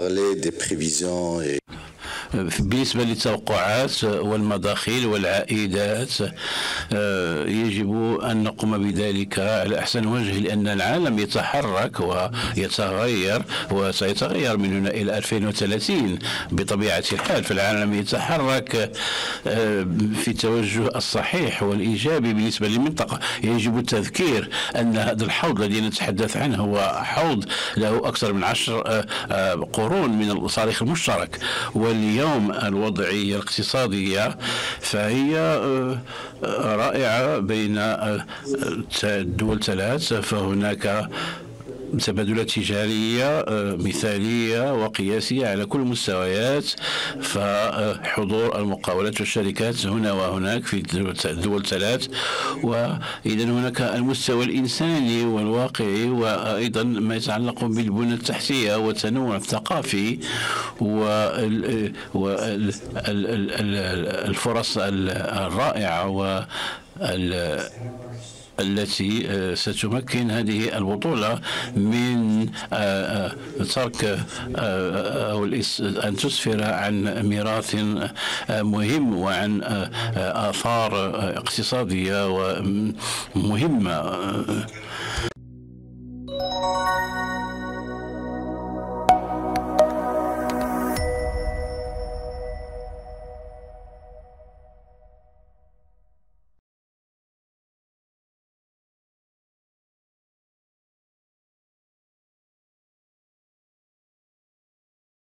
بالنسبة للتوقعات والمداخيل والعائدات، يجب أن نقوم بذلك على أحسن وجه، لأن العالم يتحرك ويتغير وسيتغير من هنا إلى 2030 بطبيعة الحال. فالعالم يتحرك في التوجه الصحيح والإيجابي بالنسبة للمنطقة. يجب التذكير أن هذا الحوض الذي نتحدث عنه هو حوض له أكثر من 10 قرون من الصارخ المشترك، واليوم الوضعية الاقتصادية فهي رائعة بين الدول الثلاث. فهناك تبادلات تجارية مثالية وقياسية على كل المستويات، فحضور المقاولات والشركات هنا وهناك في الدول الثلاث. وإذا هناك المستوى الإنساني والواقعي، وأيضا ما يتعلق بالبنى التحتية والتنوع الثقافي والفرص الرائعة التي ستمكن هذه البطولة من ترك أو أن تسفر عن ميراث مهم وعن آثار اقتصادية ومهمة.